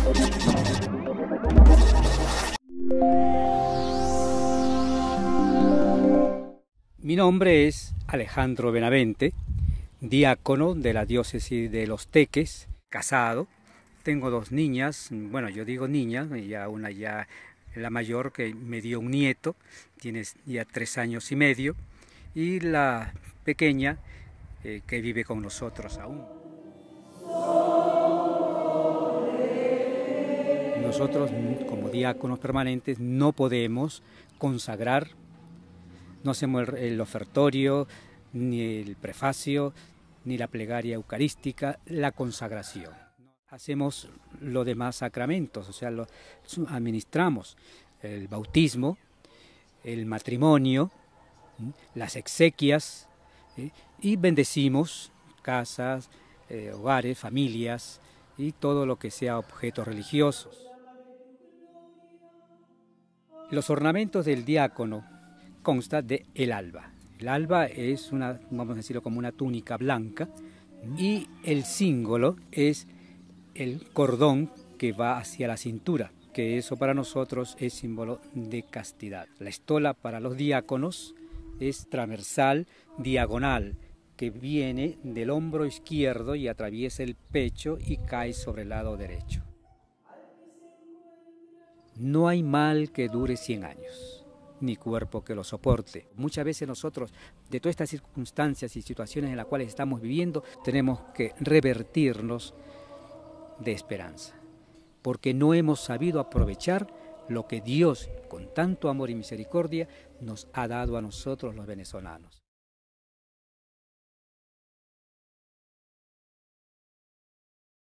Mi nombre es Alejandro Benavente, diácono de la diócesis de Los Teques, casado. Tengo dos niñas, bueno, yo digo niñas, ya una ya la mayor que me dio un nieto, tiene ya 3 años y medio, y la pequeña que vive con nosotros aún. Nosotros como diáconos permanentes no podemos consagrar. No hacemos el ofertorio, ni el prefacio, ni la plegaria eucarística, la consagración. Hacemos los demás sacramentos, o sea, administramos el bautismo, el matrimonio, las exequias, y bendecimos casas, hogares, familias y todo lo que sea objetos religiosos. Los ornamentos del diácono consta de el alba. El alba es una, vamos a decirlo, como una túnica blanca, y el símbolo es el cordón que va hacia la cintura, que eso para nosotros es símbolo de castidad. La estola para los diáconos es transversal, diagonal, que viene del hombro izquierdo y atraviesa el pecho y cae sobre el lado derecho. No hay mal que dure 100 años. Ni cuerpo que lo soporte. Muchas veces nosotros, de todas estas circunstancias y situaciones en las cuales estamos viviendo, tenemos que revertirnos de esperanza, porque no hemos sabido aprovechar lo que Dios, con tanto amor y misericordia, nos ha dado a nosotros los venezolanos.